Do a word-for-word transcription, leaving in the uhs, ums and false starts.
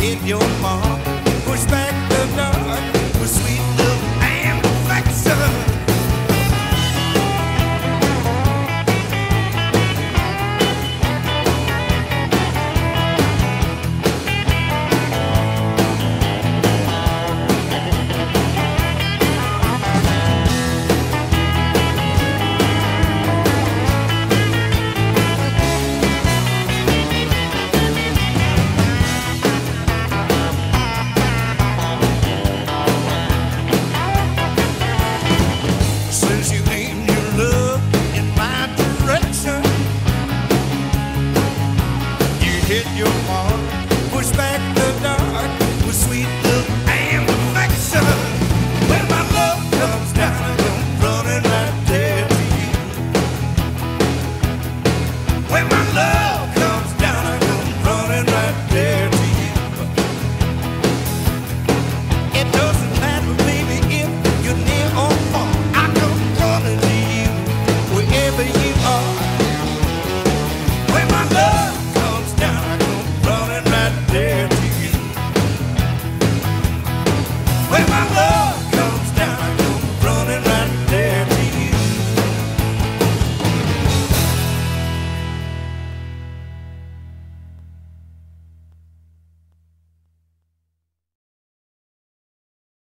hit your mark, push back the dark with sweet love and affection. Since you aimed your love in my direction, you hit your mark, push back the dark with sweet love and affection. When my love comes down, I come running right there to you. When my